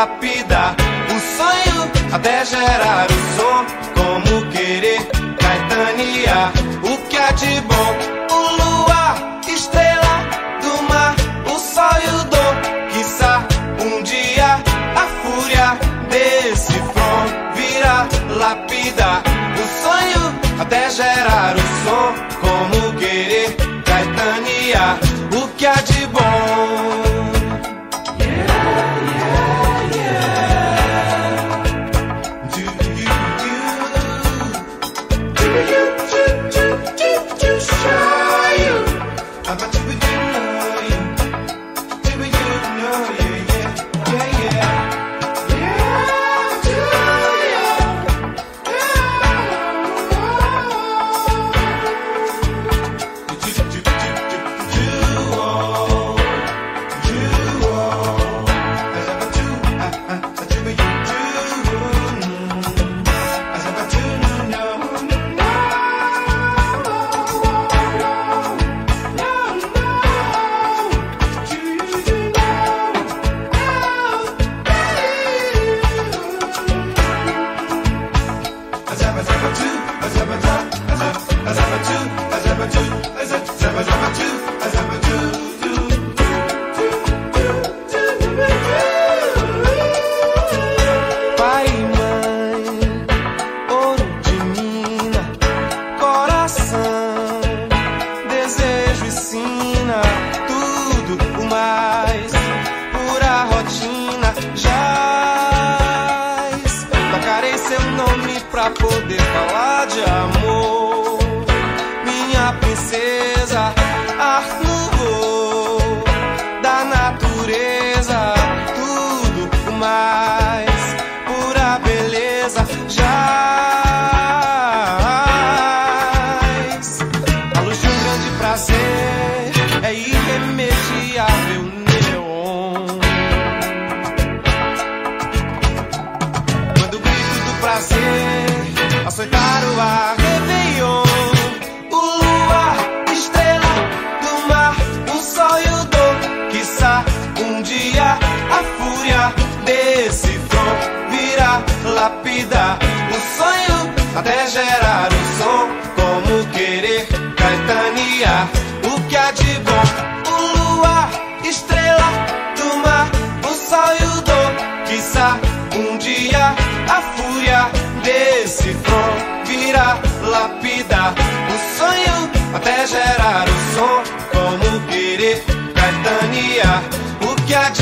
lapidar o sonho até gerar o som, como querer caetanear o que há de bom. O luar, estrela do mar, o sol e o dom, quiçá um dia a fúria desse front virá lapidar o sonho até gerar o som, como querer caetanear o que há de bom. Pai e mãe, ouro de mina, coração, desejo e sina, tudo o mais, pura rotina, jaz. Tocarei seu nome pra poder falar de amor, minha princesa, ar no voo da natureza, tudo o mais, pura beleza, jaz. A luz de um grande prazer é irremediável, neon. Quando o grito do prazer açoitar o ar, Réveillon, o luar, estrela do mar, o sol e o dom, quiçá um dia a fúria desse front virá lapidar o sonho até gerar o som, como querer caetanear o que há de bom. O luar, estrela do mar, o sol e o dom, quiçá um dia a fúria desse front virá lapidar o sonho até gerar o som, como querer caetanear o que há de